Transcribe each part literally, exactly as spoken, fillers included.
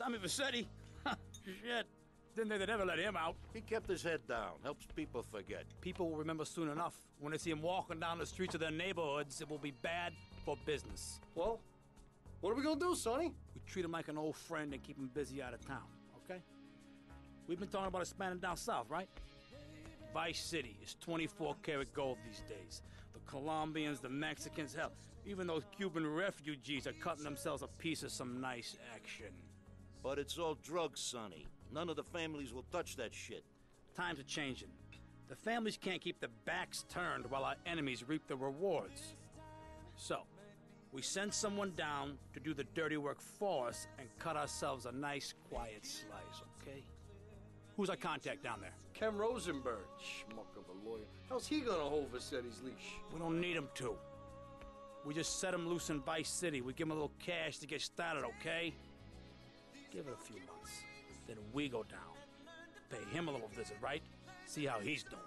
Tommy Vercetti? Shit. Didn't think they'd ever let him out. He kept his head down. Helps people forget. People will remember soon enough. When they see him walking down the streets of their neighborhoods, it will be bad for business. Well, what are we gonna do, Sonny? We treat him like an old friend and keep him busy out of town, okay? We've been talking about expanding down south, right? Vice City is twenty-four karat gold these days. The Colombians, the Mexicans, hell, even those Cuban refugees are cutting themselves a piece of some nice action. But it's all drugs, Sonny. None of the families will touch that shit. Times are changing. The families can't keep their backs turned while our enemies reap the rewards. So, we send someone down to do the dirty work for us and cut ourselves a nice, quiet slice, okay? Who's our contact down there? Ken Rosenberg. Schmuck of a lawyer. How's he gonna hold Vercetti's leash? We don't need him to. We just set him loose in Vice City. We give him a little cash to get started, okay? Give it a few months. Then we go down. Pay him a little visit, right? See how he's doing.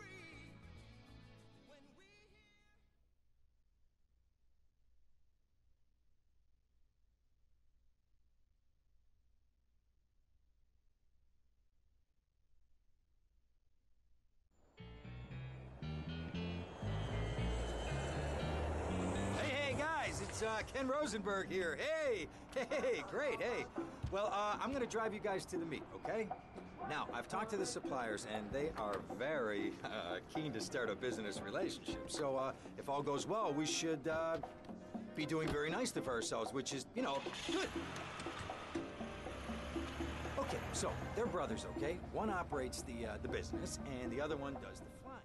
It's uh, Ken Rosenberg here. Hey, hey, great, hey. Well, uh, I'm gonna drive you guys to the meet, okay? Now, I've talked to the suppliers, and they are very uh, keen to start a business relationship. So, uh, if all goes well, we should uh, be doing very nicely for ourselves, which is, you know, good. Okay, so they're brothers, okay? One operates the uh, the business, and the other one does the flying.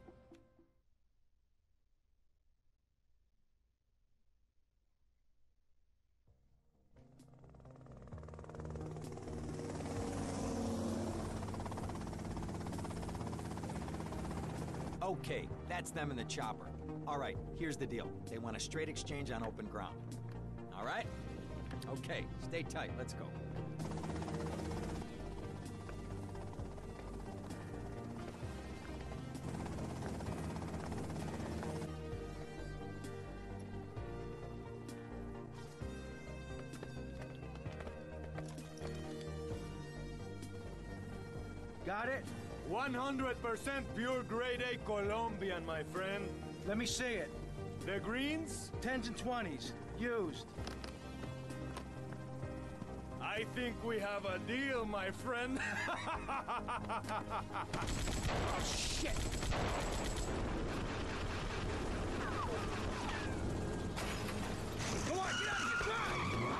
Okay, that's them in the chopper. All right, here's the deal. They want a straight exchange on open ground. All right? Okay, stay tight. Let's go. Got it? one hundred percent pure grade A Colombian, my friend. Let me see it. The greens? Tens and twenties. Used. I think we have a deal, my friend. Oh, shit! Come on, get out of here! Drive!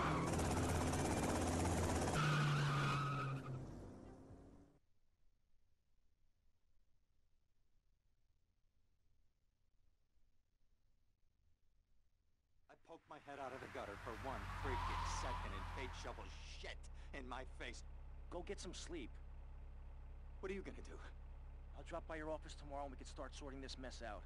Poke my head out of the gutter for one freaking second and Kate shovels shit in my face. Go get some sleep. What are you gonna do? I'll drop by your office tomorrow and we can start sorting this mess out.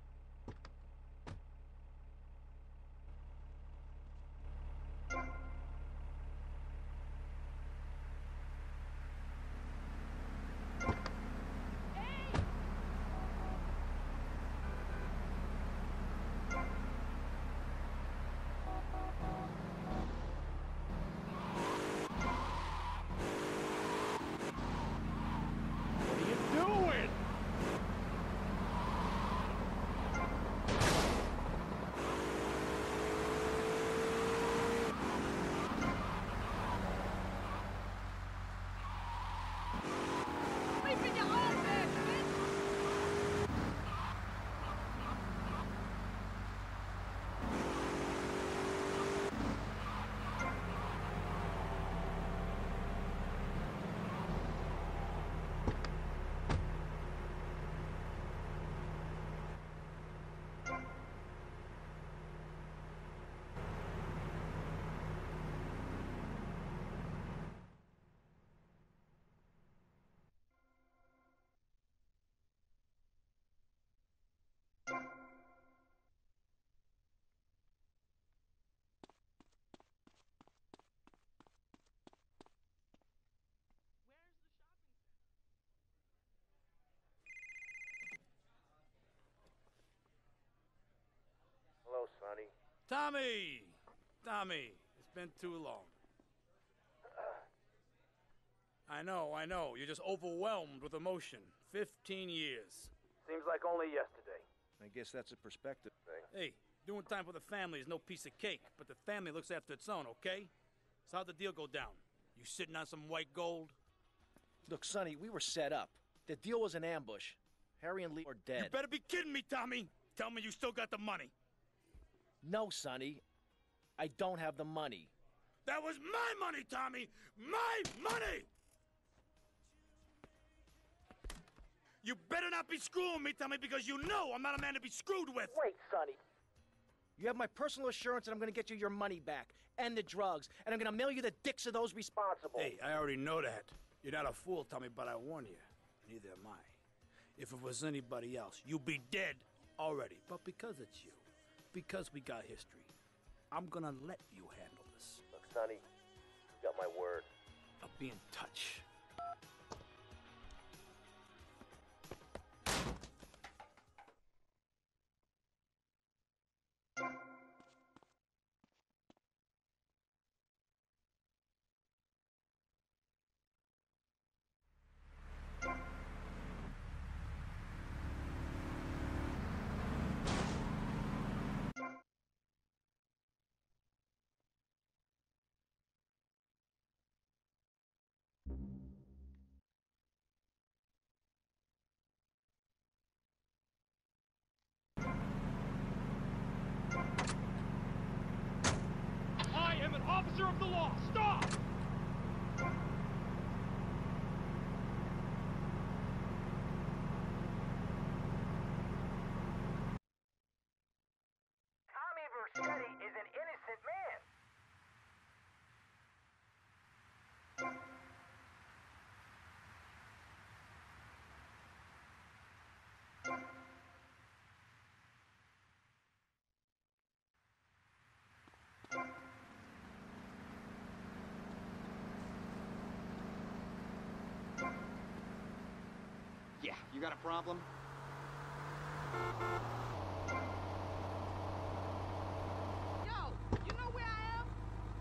Hello, Sonny. Tommy! Tommy, it's been too long. I know, I know. You're just overwhelmed with emotion. Fifteen years. Seems like only yesterday. I guess that's a perspective thing. Hey, doing time for the family is no piece of cake, but the family looks after its own, okay? So how'd the deal go down? You sitting on some white gold? Look, Sonny, we were set up. The deal was an ambush. Harry and Lee are dead. You better be kidding me, Tommy! Tell me you still got the money. No, Sonny. I don't have the money. That was my money, Tommy! My money! You better not be screwing me, Tommy, because you know I'm not a man to be screwed with! Wait, Sonny. You have my personal assurance that I'm going to get you your money back, and the drugs, and I'm going to mail you the dicks of those responsible. Hey, I already know that. You're not a fool, Tommy, but I warn you. Neither am I. If it was anybody else, you'd be dead already. But because it's you, because we got history, I'm gonna let you handle this. Look, Sonny, you got my word. I'll be in touch. I am an officer of the law. Stop! Tommy Vercetti is an innocent man. Yeah, you got a problem? Yo, you know where I am?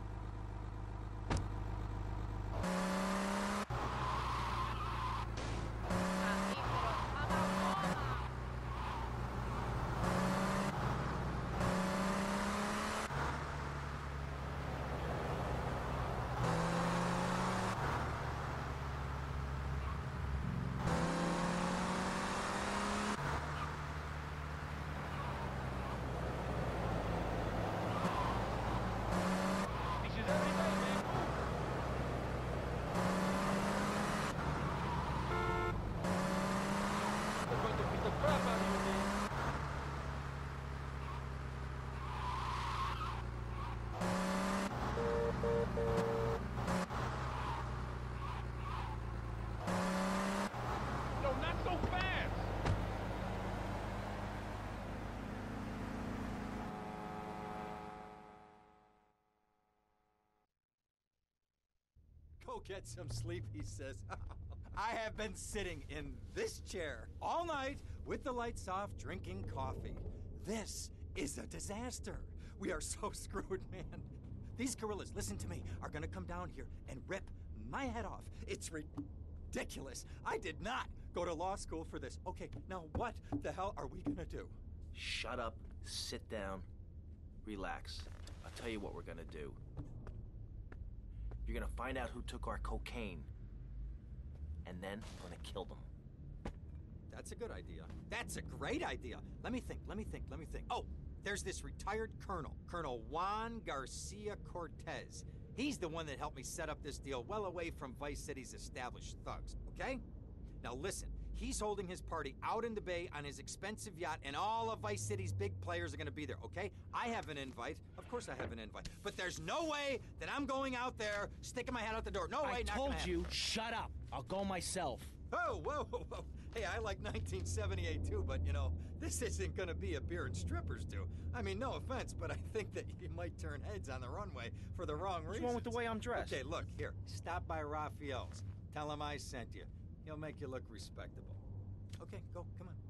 No, not so fast! Go get some sleep, he says. I have been sitting in this chair all night with the lights off, drinking coffee. This is a disaster. We are so screwed, man. These gorillas, listen to me, are gonna come down here and rip my head off. It's ridiculous. I did not go to law school for this. Okay, now what the hell are we gonna do? Shut up, sit down, relax. I'll tell you what we're gonna do. You're gonna find out who took our cocaine, and then we're gonna kill them. That's a good idea. That's a great idea. Let me think, let me think, let me think. Oh, there's this retired colonel, Colonel Juan Garcia Cortez. He's the one that helped me set up this deal well away from Vice City's established thugs, okay? Now listen, he's holding his party out in the bay on his expensive yacht, and all of Vice City's big players are gonna be there, okay? I have an invite. Of course I have an invite. But there's no way that I'm going out there, sticking my head out the door. No way, I not told gonna happen. you, shut up. I'll go myself. Oh, whoa, whoa, whoa. Hey, I like nineteen seventy-eight too, but you know, this isn't gonna be a beer and strippers do. I mean, no offense, but I think that you might turn heads on the runway for the wrong What's reasons. wrong with the way I'm dressed? Okay, look, here, stop by Raphael's. Tell him I sent you. He'll make you look respectable. Okay, go, come on.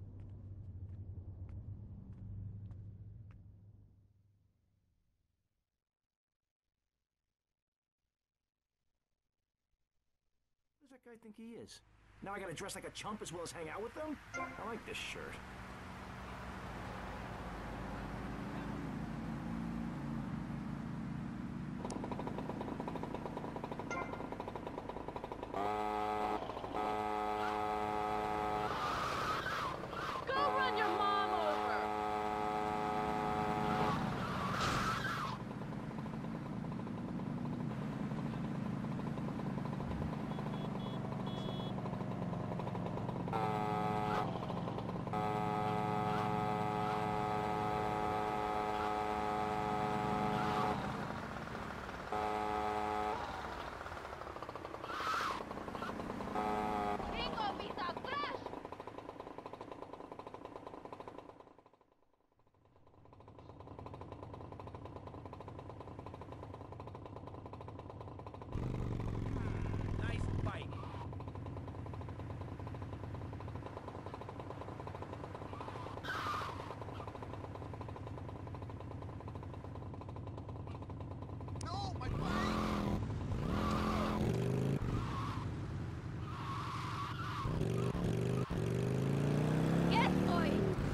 that guy think he is? Now I gotta dress like a chump as well as hang out with them? I like this shirt. Go run your mom over! Bingo, Visa, flash! Nice bike. No, my bike! Yes, boy!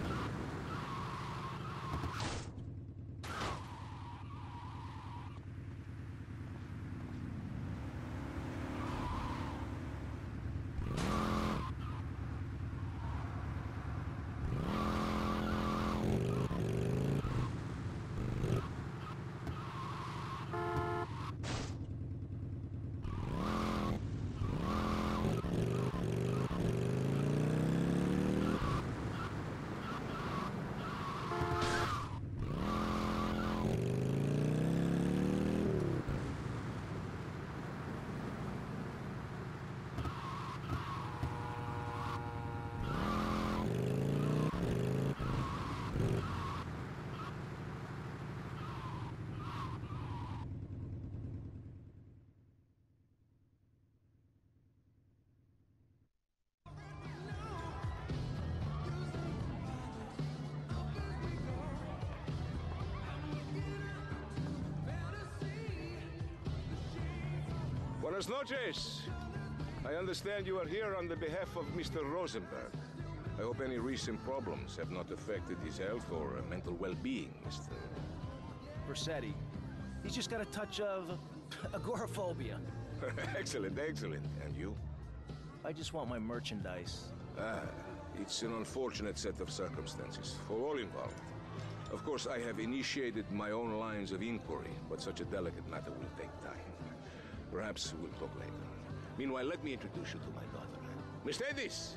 Buenas noches. I understand you are here on the behalf of Mister Rosenberg. I hope any recent problems have not affected his health or uh, mental well-being, Mister Vercetti. He's just got a touch of agoraphobia. Excellent, excellent. And you? I just want my merchandise. Ah, it's an unfortunate set of circumstances for all involved. Of course, I have initiated my own lines of inquiry, but such a delicate matter will take time. Perhaps we'll talk later. Meanwhile, let me introduce you to my daughter. Miss Edis!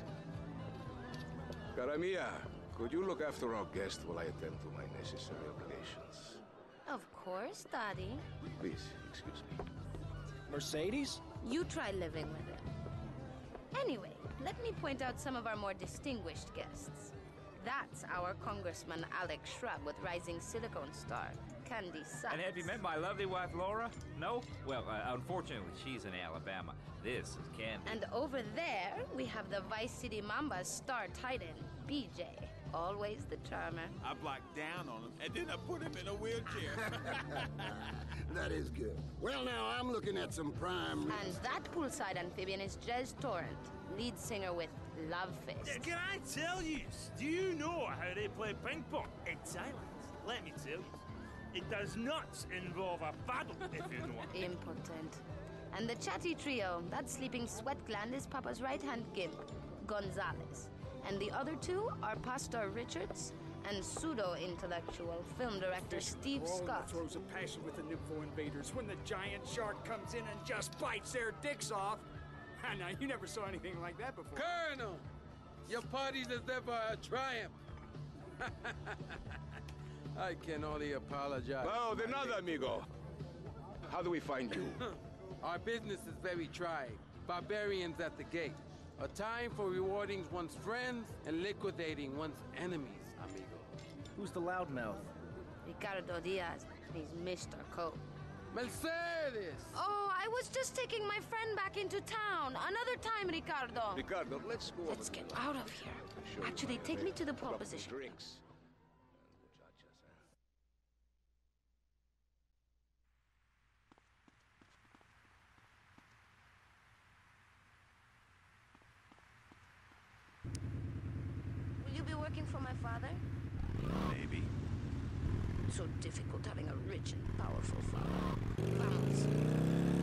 Cara mia, could you look after our guest while I attend to my necessary obligations? Of course, Daddy. Please, excuse me. Mercedes? You try living with him. Anyway, let me point out some of our more distinguished guests. That's our Congressman Alex Shrub with Rising Silicon Star, Candy Sachs. And have you met my lovely wife, Laura? No? Well, uh, unfortunately, she's in Alabama. This is Candy. And over there, we have the Vice City Mamba's star titan, B J. Always the charmer. I blocked down on him, and then I put him in a wheelchair. That is good. Well, now, I'm looking at some prime... And that poolside amphibian is Jez Torrent, lead singer with Love Fist. Can I tell you? Do you know how they play ping pong in Thailand? Let me tell you. It does not involve a paddle, if you know what I mean. Impotent. And the chatty trio, that sleeping sweat gland is Papa's right-hand gimp, Gonzalez. And the other two are Pastor Richards and pseudo-intellectual film director Steve Scott. Throws a passion with the Nympho invaders when the giant shark comes in and just bites their dicks off. I know, you never saw anything like that before. Colonel, your party deserve a triumph. I can only apologize. Oh, de nada, amigo. How do we find you? Our business is very trying. Barbarians at the gate. A time for rewarding one's friends and liquidating one's enemies, amigo. Who's the loudmouth? Ricardo Diaz. He's Mister Cope. Mercedes! Oh, I was just taking my friend back into town. Another time, Ricardo. Ricardo, let's go. Let's get out of here. Actually, take me to the pole position. Drinks. you be working for my father? Maybe. So difficult having a rich and powerful father. Vamos.